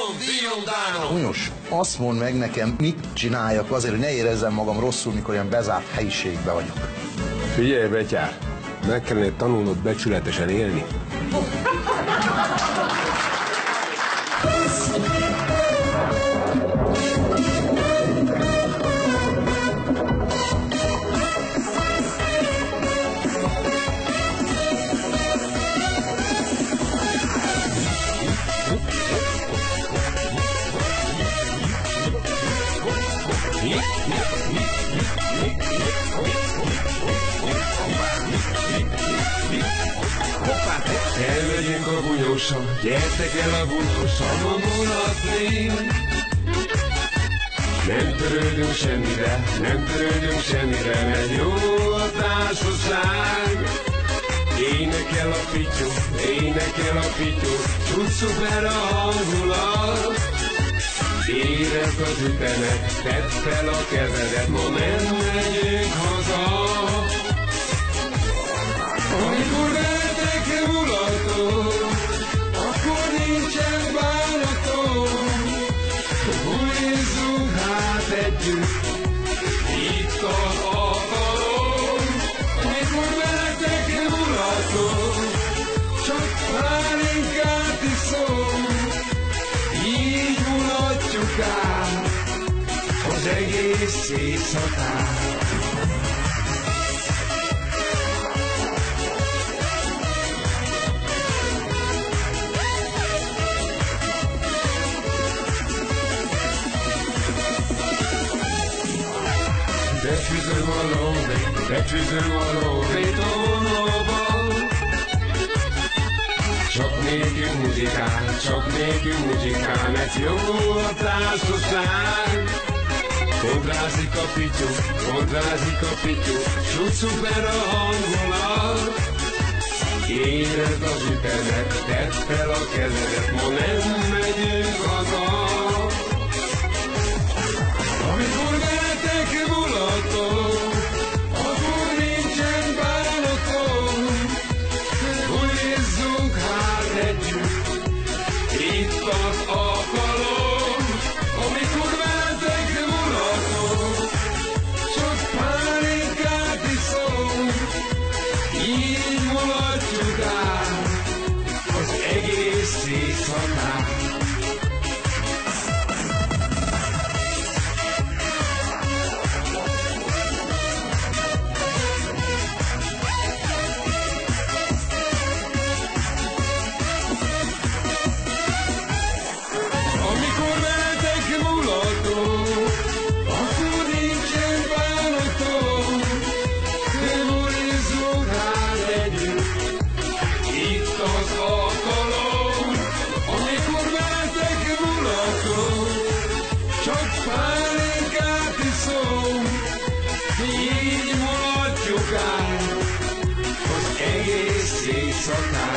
Hunyos, azt mondd meg nekem, mit csináljak azért, hogy ne érezzem magam rosszul, mikor ilyen bezárt helyiségben vagyok. Figyelj, betyár, meg kellene tanulnod becsületesen élni. Elmegyünk a bunyósan, gyertek el a bunyósan, vonulatni. Nem törődünk semmire, nem törődünk semmire, mert jó a társaság. Énekel a pityu, énekel a pityu, csúcs szuper a hangulat. Érezd az ütemet, tedd fel a kezedet, ma nem megyünk haza. Amikor veletek mulatom, akkor nincsen bánatom. Bulizzunk hát együtt, itt az alkalom. Amikor veletek mulatom, csak pálinkát iszom. Így mulatjuk át az egész éjszakát. Befűzöm a lóvét a vonóban. Csak nékünk muzsikál, csak nékünk muzsikál, mert jó a társaság. Fodrázik a pityu, fodrázik a pityu, súgy szuper a hangulat. Érezd az ütemet, tedd fel a kezedet, ma nem megyünk haza. Amikor veletek mulatom, akkor nincsen bánatom. Bulizzunk hát együtt, itt az alkalom. Amikor veletek mulatom, csak pálinkát iszom. Így mulatjuk át az egész éjszakát. Így mulatjuk át az egész éjszakát.